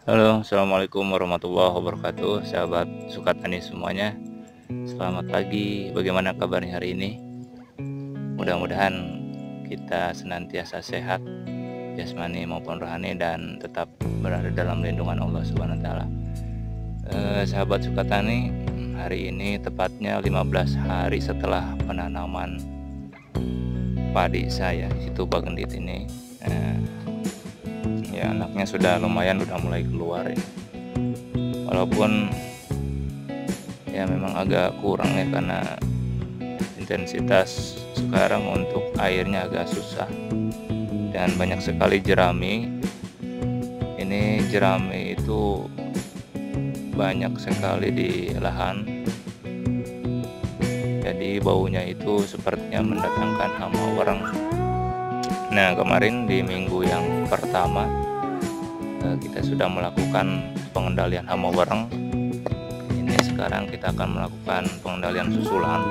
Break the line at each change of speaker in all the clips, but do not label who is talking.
Halo, assalamualaikum warahmatullahi wabarakatuh, sahabat suka tani semuanya. Selamat pagi, bagaimana kabarnya hari ini? Mudah-mudahan kita senantiasa sehat, jasmani maupun rohani, dan tetap berada dalam lindungan Allah Subhanahu Wa Taala. Sahabat suka tani, hari ini tepatnya 15 hari setelah penanaman padi saya, itu bagendit ini. Ya, anaknya sudah lumayan, udah mulai keluar ya. Walaupun ya memang agak kurang ya, karena intensitas sekarang untuk airnya agak susah dan banyak sekali jerami. Ini jerami itu banyak sekali di lahan, jadi baunya itu sepertinya mendatangkan hama warang. Nah, kemarin di minggu yang pertama kita sudah melakukan pengendalian hama warang. Ini sekarang kita akan melakukan pengendalian susulan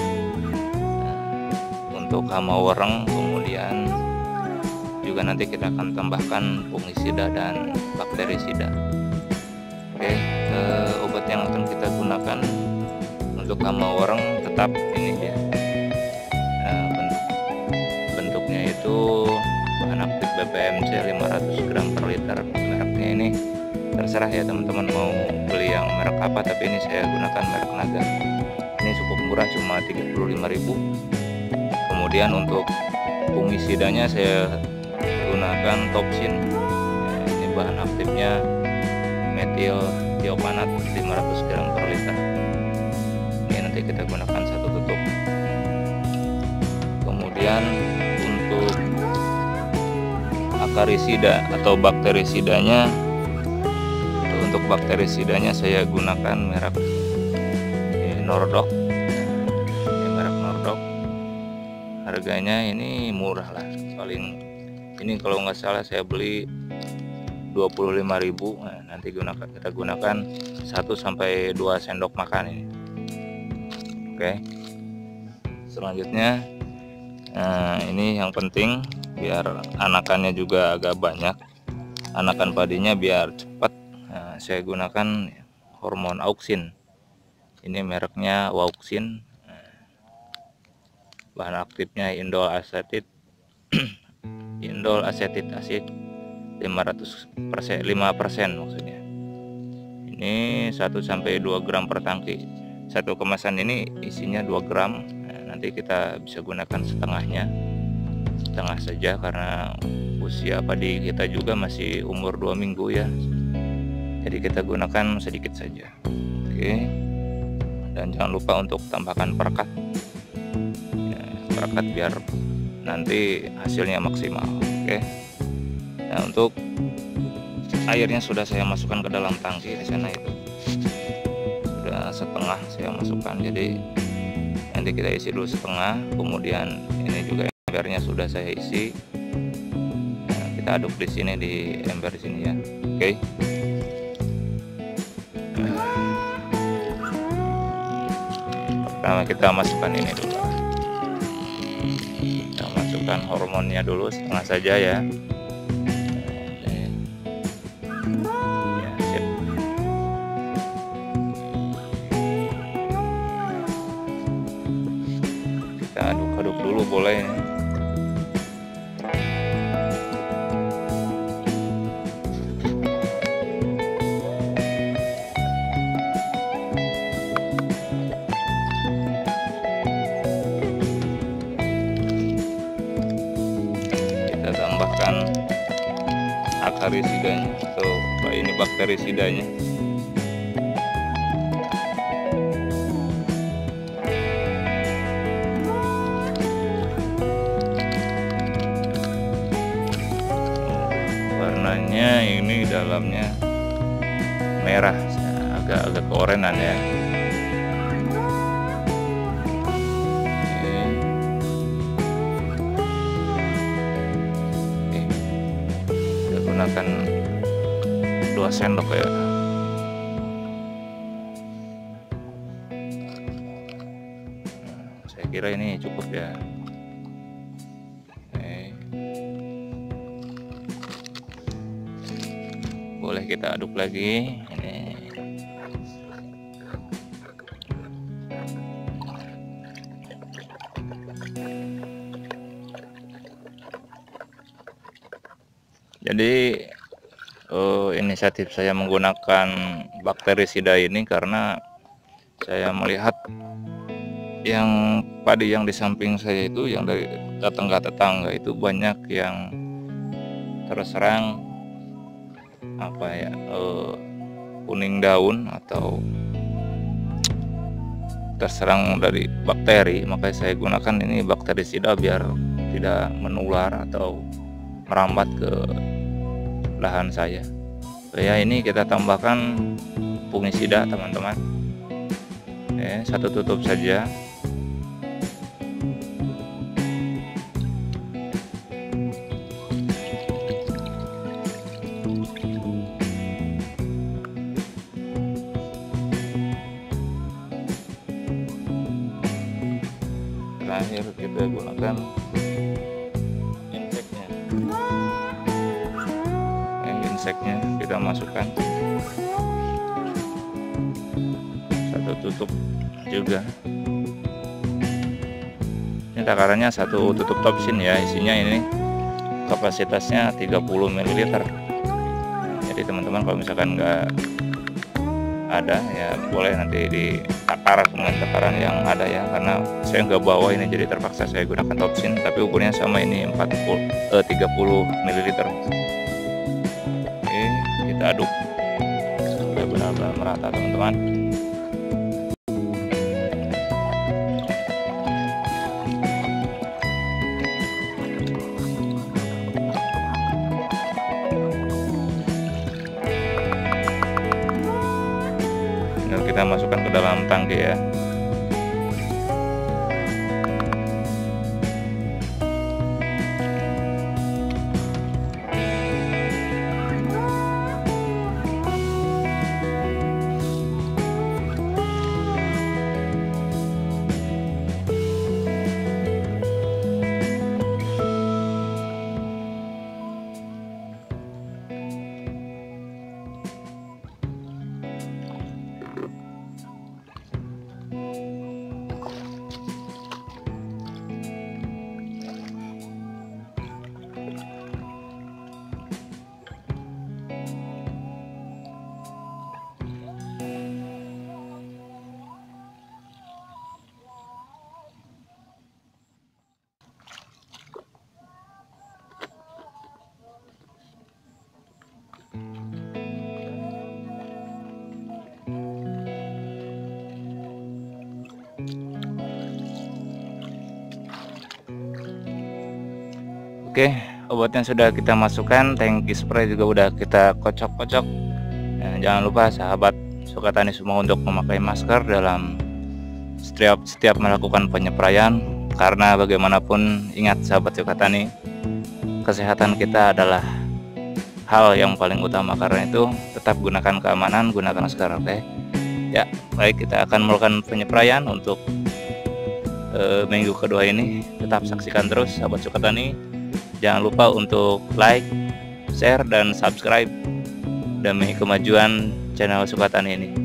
untuk hama warang, kemudian juga nanti kita akan tambahkan fungisida dan bakterisida. Oke, obat yang akan kita gunakan untuk hama warang tetap ini dia. Bentuknya itu bahan aktif BPMC 500 gram per liter. Mereknya ini terserah ya teman-teman mau beli yang merek apa, tapi ini saya gunakan merek Naga. Ini cukup murah, cuma 35.000. Kemudian untuk fungisidanya saya gunakan Topsin. Ini bahan aktifnya metil thiopanat 500 gram per liter. Ini nanti kita gunakan 1 tutup. Kemudian untuk akarisida atau bakterisidanya, saya gunakan merek Nordok. Ini merek Nordok. Harganya ini murah lah, paling ini kalau nggak salah saya beli 25.000. Nah, nanti kita gunakan 1-2 sendok makan ini. Oke. Selanjutnya, ini yang penting biar anakannya juga agak banyak, anakan padinya biar cepat. Nah, saya gunakan hormon auksin. Ini mereknya Wauxin. Bahan aktifnya indol asetit asid 5% maksudnya. Ini 1-2 gram per tangki. Satu kemasan ini isinya 2 gram. Nah, nanti kita bisa gunakan setengah saja, karena usia padi kita juga masih umur 2 minggu ya, jadi kita gunakan sedikit saja. Oke, dan jangan lupa untuk tambahkan perekat ya, biar nanti hasilnya maksimal. Oke. Nah, untuk airnya sudah saya masukkan ke dalam tangki di sana, itu sudah setengah saya masukkan, jadi nanti kita isi dulu setengah. Kemudian ini juga embernya sudah saya isi. Nah, kita aduk di sini, di ember sini ya. Oke. Pertama kita masukkan ini dulu. Kita masukkan hormonnya dulu setengah saja ya. Ya, sip. Kita aduk-aduk dulu boleh. Kita tambahkan akarisidanya atau ini bakterisidanya. Warnanya ini dalamnya merah, agak keorenan ya. Kita gunakan 2 sendok ya. Saya kira ini cukup ya. boleh kita aduk lagi ini. Jadi inisiatif saya menggunakan bakterisida ini karena saya melihat yang padi yang di samping saya itu, yang dari tetangga itu banyak yang terserang kuning daun atau terserang dari bakteri. Makanya saya gunakan ini bakterisida biar tidak menular atau merambat ke lahan saya. Ya, ini kita tambahkan fungisida teman-teman. Satu tutup saja. Terakhir kita gunakan inseknya kita masukkan, satu tutup juga. Ini takarannya satu tutup topsin ya, isinya ini kapasitasnya 30 ml. Jadi teman-teman kalau misalkan nggak ada ya boleh nanti ditakar dengan takaran yang ada ya, karena saya nggak bawa ini jadi terpaksa saya gunakan topsin, tapi ukurnya sama ini 30 ml. Kita aduk sampai benar-benar merata teman-teman. Tinggal kita masukkan ke dalam tangki ya. Oke, obatnya sudah kita masukkan, tangki spray juga udah kita kocok-kocok. Nah, jangan lupa sahabat Sukatani semua untuk memakai masker dalam setiap melakukan penyepraian, karena bagaimanapun ingat sahabat Sukatani, kesehatan kita adalah hal yang paling utama. Karena itu tetap gunakan keamanan, gunakan masker. Oke ya, baik, kita akan melakukan penyepraian untuk minggu kedua ini. Tetap saksikan terus sahabat Sukatani. Jangan lupa untuk like, share, dan subscribe demi kemajuan channel Sukatani ini.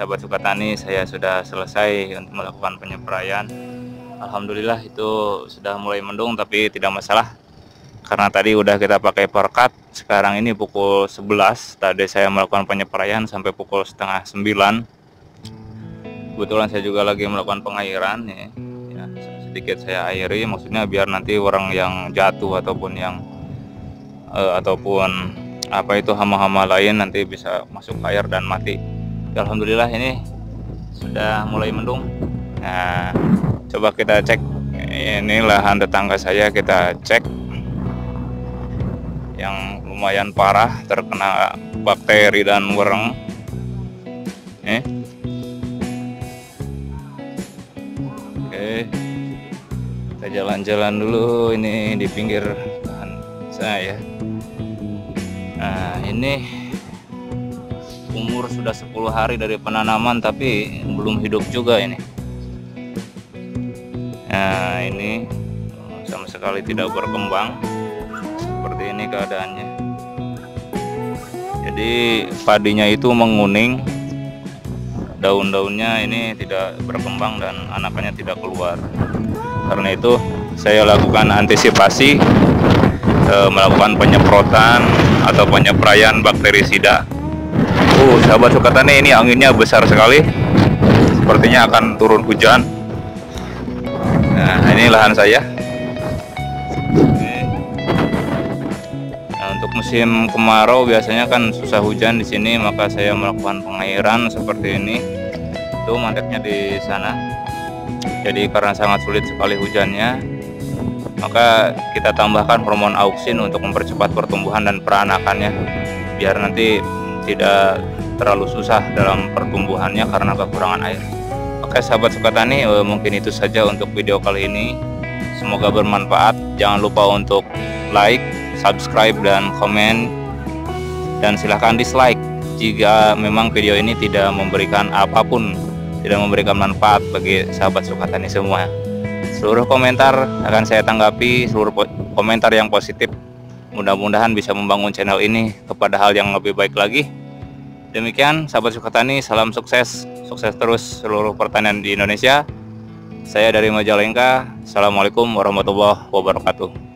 sahabat Sukatani, saya sudah selesai untuk melakukan penyepraian. Alhamdulillah itu sudah mulai mendung, tapi tidak masalah karena tadi udah kita pakai perkat. Sekarang ini pukul 11, tadi saya melakukan penyepraian sampai pukul setengah 9. Kebetulan saya juga lagi melakukan pengairan ya, sedikit saya airi, maksudnya biar nanti orang yang jatuh ataupun yang apa itu hama-hama lain nanti bisa masuk air dan mati. Alhamdulillah ini sudah mulai mendung. Nah, coba kita cek, ini lahan tetangga saya, kita cek yang lumayan parah terkena bakteri dan wereng. Oke, kita jalan-jalan dulu ini di pinggir lahan saya. Nah, ini umur sudah 10 hari dari penanaman tapi belum hidup juga ini. Nah, ini sama sekali tidak berkembang. Seperti ini keadaannya. Jadi padinya itu menguning, daun-daunnya ini tidak berkembang dan anakannya tidak keluar. Karena itu saya lakukan antisipasi, melakukan penyemprotan atau penyepraian bakterisida. Sahabat Sukatani, ini anginnya besar sekali, sepertinya akan turun hujan. Nah, ini lahan saya. Nah, untuk musim kemarau biasanya kan susah hujan di sini, maka saya melakukan pengairan seperti ini. Itu manteknya di sana. Jadi karena sangat sulit sekali hujannya, maka kita tambahkan hormon auksin untuk mempercepat pertumbuhan dan peranakannya, biar nanti tidak terlalu susah dalam pertumbuhannya karena kekurangan air. Oke sahabat Sukatani, mungkin itu saja untuk video kali ini. Semoga bermanfaat. Jangan lupa untuk like, subscribe, dan komen. Dan silahkan dislike jika memang video ini tidak memberikan apapun, tidak memberikan manfaat bagi sahabat Sukatani semua. Seluruh komentar akan saya tanggapi, seluruh komentar yang positif. Mudah-mudahan bisa membangun channel ini kepada hal yang lebih baik lagi. Demikian sahabat Sukatani, salam sukses, sukses terus seluruh pertanian di Indonesia. Saya dari Majalengka. Assalamualaikum warahmatullahi wabarakatuh.